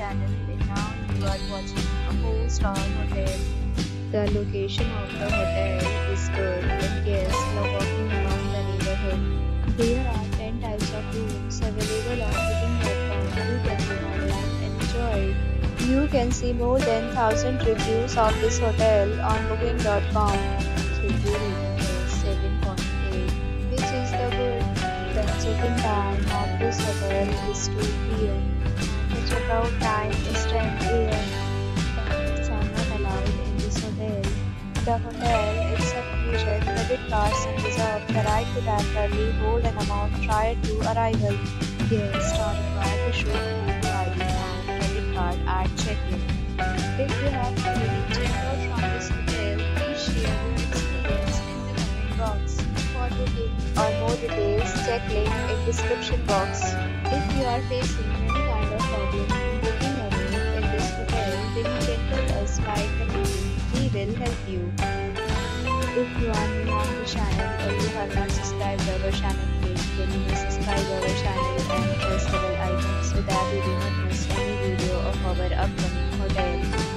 channel, and now you are watching a 4-star hotel. The location of the hotel is good and guests love walking around the neighborhood. There are 10 types of rooms available on booking.com. You can book online and enjoy it. You can see more than 1,000 reviews of this hotel on booking.com. Its review rating is 7.8, which is the good. The check-in time of this hotel is 2 p.m. The check-out time is 10 a.m. Pets are not allowed in this hotel. The hotel accepts major credit cards and reserves the right to temporarily hold an amount prior to arrival. Guests are required to show a photo ID and credit card at check-in. If you have already checked out from this hotel, please share your experience in the comment box. For booking or more details, check link in description box. If you are facing any kind of problem in booking a room in this hotel, then you can tell us by commenting. We will help you. If you are new on the channel or you have not subscribed our channel, please then you may subscribe our channel and press the bell icon so that you do not miss any video of our upcoming hotel.